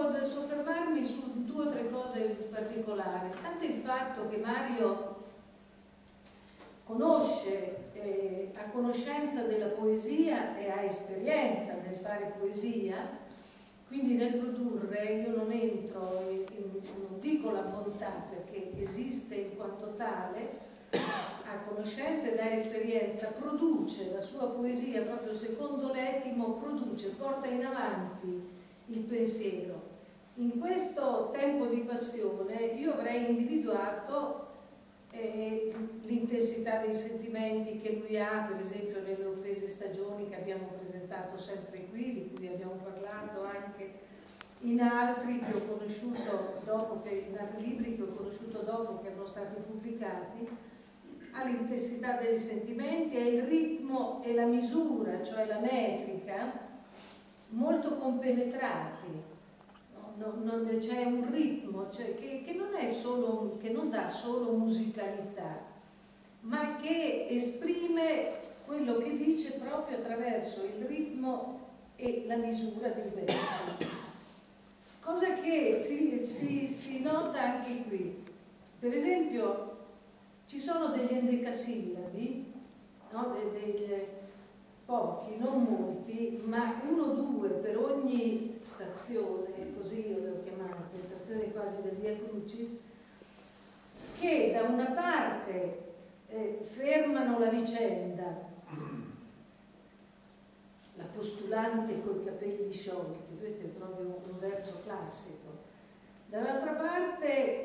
voglio soffermarmi su 2 o 3 cose particolari. Stante il fatto che Mario ha conoscenza della poesia e ha esperienza nel fare poesia, quindi nel produrre io non entro, non dico la bontà perché esiste in quanto tale, ha conoscenza ed ha esperienza, produce la sua poesia proprio secondo l'etimo, porta in avanti il pensiero. In questo tempo di passione io avrei individuato l'intensità dei sentimenti che lui ha, per esempio nelle offese stagioni che abbiamo presentato sempre qui, di cui abbiamo parlato anche in altri che ho conosciuto dopo in altri libri che ho conosciuto dopo che erano stati pubblicati, ha l'intensità dei sentimenti, ha il ritmo e la misura, cioè la metrica, molto compenetrati. C'è un ritmo che non è solo, che non dà solo musicalità, ma che esprime quello che dice proprio attraverso il ritmo e la misura dei versi. Cosa che si nota anche qui. Per esempio, ci sono degli endecasillabi, no? Pochi, non molti, ma 1 o 2 per ogni stazione, così io le ho chiamate, stazioni quasi del Via Crucis, che da una parte fermano la vicenda, la postulante coi capelli sciolti, questo è proprio un verso classico, dall'altra parte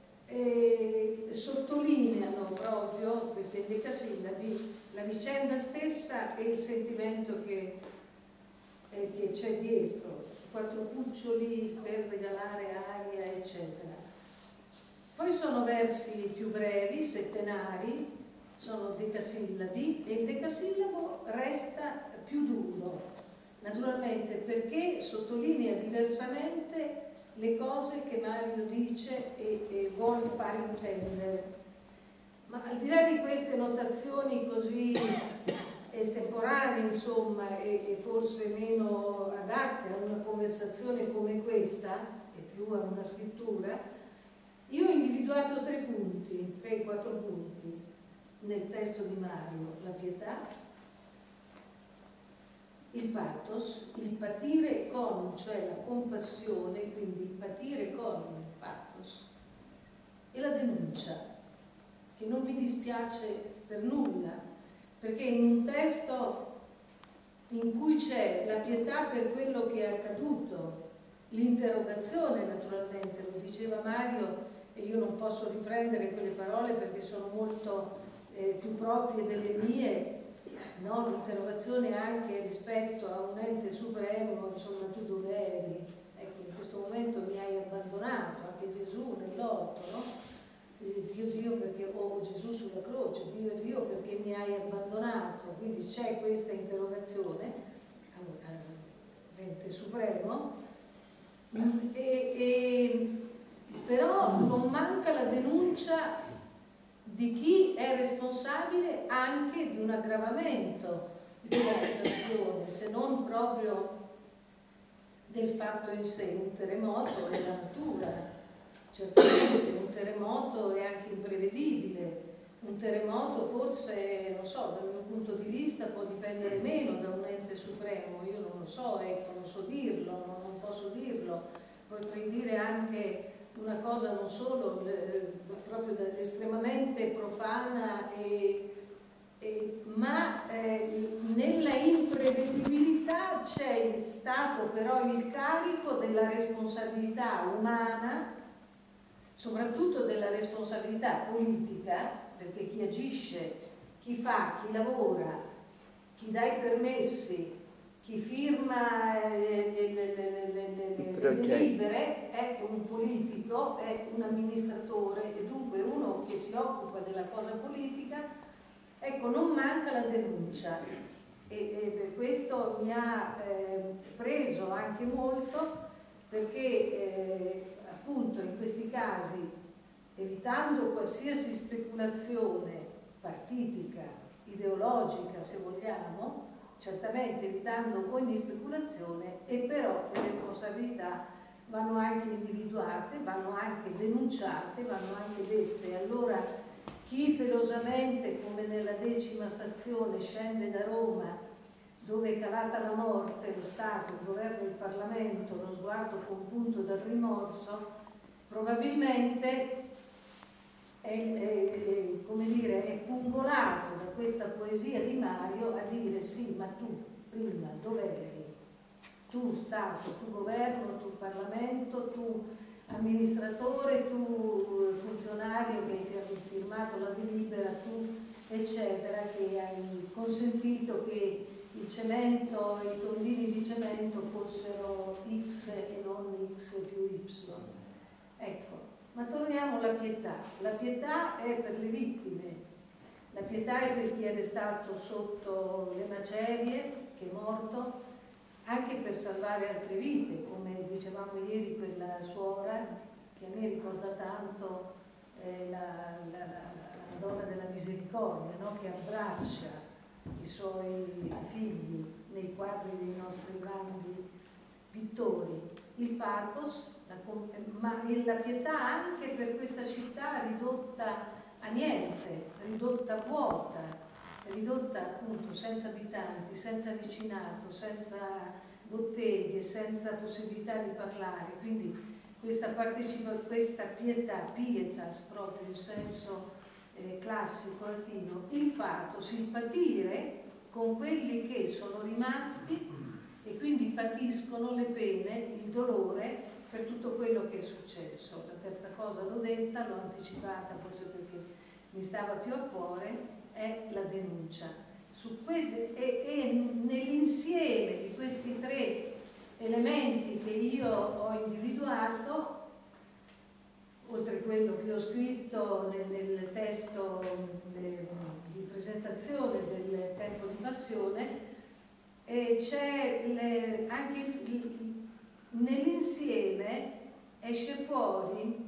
sottolineano proprio questi endecasillabi la vicenda stessa e il sentimento che c'è dietro, 4 cuccioli per regalare aria, eccetera. Poi sono versi più brevi, settenari, sono decasillabi e il decasillabo resta più duro, naturalmente perché sottolinea diversamente le cose che Mario dice e vuole far intendere. Ma al di là di queste notazioni così estemporanee, insomma, e forse meno adatte a una conversazione come questa, e più a una scrittura, io ho individuato 3 punti, 3-4 punti nel testo di Mario: la pietà, il pathos, il patire con, cioè la compassione, quindi il patire con il pathos, e la denuncia, che non mi dispiace per nulla, perché in un testo in cui c'è la pietà per quello che è accaduto, l'interrogazione naturalmente, lo diceva Mario e io non posso riprendere quelle parole perché sono molto più proprie delle mie, no? L'interrogazione anche rispetto a un ente supremo, insomma, tu dove eri? Ecco, in questo momento mi hai abbandonato, anche Gesù nell'orto, no? Dio perché Gesù sulla croce, Dio perché mi hai abbandonato, quindi c'è questa interrogazione all'ente supremo, però non manca la denuncia di chi è responsabile anche di un aggravamento della situazione, se non proprio del fatto in sé. Un terremoto è la natura, certamente un terremoto è anche imprevedibile, un terremoto forse, non so, dal mio punto di vista può dipendere meno da un ente supremo, io non lo so, ecco, non so dirlo, non posso dirlo, potrei dire anche una cosa non solo proprio estremamente profana, ma nella imprevedibilità c'è stato però il carico della responsabilità umana, soprattutto della responsabilità politica, perché chi agisce, chi fa, chi lavora, chi dà i permessi, chi firma le delibere è un politico, è un amministratore e dunque uno che si occupa della cosa politica. Ecco, non manca la denuncia e questo mi ha preso anche molto perché appunto in questi casi, evitando qualsiasi speculazione partitica, ideologica se vogliamo, certamente evitando ogni speculazione, e però le responsabilità vanno anche individuate, vanno anche denunciate, vanno anche dette. Allora chi pelosamente, come nella 10ª stazione, scende da Roma, dove è calata la morte, lo Stato, il governo, il Parlamento, lo sguardo compunto dal rimorso, probabilmente come dire, è pungolato da questa poesia di Mario a dire sì, ma tu prima dov'eri? Tu Stato, tu governo, tu Parlamento, tu amministratore, tu funzionario che hai firmato la delibera, tu eccetera, che hai consentito che il cemento e i tondini di cemento fossero X e non X più Y. Ecco, ma torniamo alla pietà. La pietà è per le vittime, la pietà è per chi è restato sotto le macerie, che è morto, anche per salvare altre vite, come dicevamo ieri quella suora, che a me ricorda tanto la donna della misericordia, no? Che abbraccia i suoi figli nei quadri dei nostri grandi pittori. Il pathos, ma la pietà anche per questa città ridotta a niente, ridotta vuota, ridotta appunto senza abitanti, senza vicinato, senza botteghe, senza possibilità di parlare. Quindi questa pietà, pietas proprio in senso classico latino, il pathos, il patire con quelli che sono rimasti e quindi patiscono le pene, il dolore per tutto quello che è successo. La terza cosa l'ho detta, l'ho anticipata forse perché mi stava più a cuore, è la denuncia. E nell'insieme di questi tre elementi che io ho individuato, oltre a quello che ho scritto nel testo di presentazione del Tempo di Passione, c'è anche nell'insieme esce fuori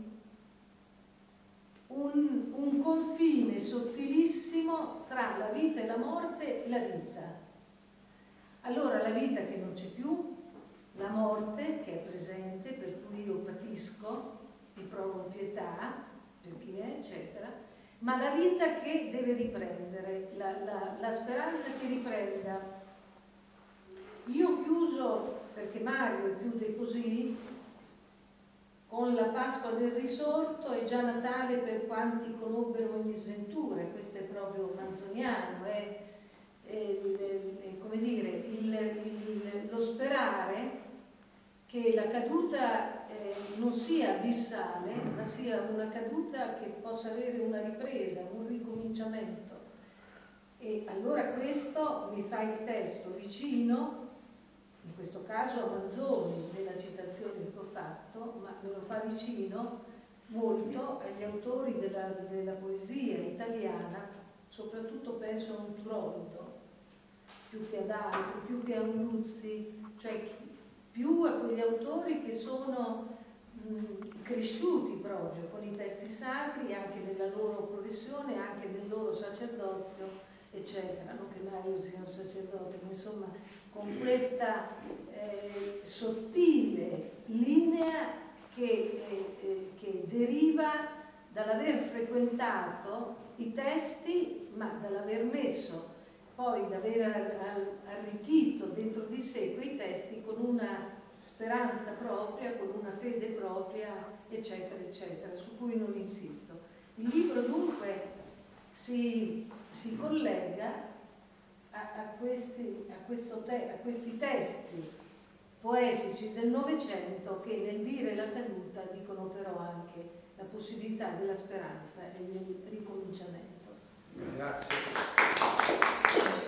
un confine sottilissimo tra la vita e la morte e la vita. Allora la vita che non c'è più, la morte che è presente, per cui io patisco e provo pietà per chi è, eccetera, ma la vita che deve riprendere, la speranza che riprenda. Io chiuso, perché Mario chiude così, con la Pasqua del risorto è già Natale per quanti conobbero ogni sventura. Questo è proprio manzoniano, è come dire, lo sperare che la caduta non sia abissale, ma sia una caduta che possa avere una ripresa, un ricominciamento. E allora questo mi fa il testo vicino, in questo caso a Manzoni, nella citazione che ho fatto, ma me lo fa vicino molto agli autori della poesia italiana, soprattutto penso a un Turoldo, più che ad altri, più che a un Luzzi, cioè più a quegli autori che sono cresciuti proprio con i testi sacri, anche nella loro professione, anche nel loro sacerdozio, eccetera. Non che Mario sia un sacerdote, ma insomma con questa sottile linea che deriva dall'aver frequentato i testi, ma dall'aver messo poi, d'aver arricchito dentro di sé quei testi con una speranza propria, con una fede propria, eccetera, eccetera, su cui non insisto. Il libro dunque si collega a questi testi poetici del Novecento che nel dire la caduta dicono però anche la possibilità della speranza e del ricominciamento. Grazie.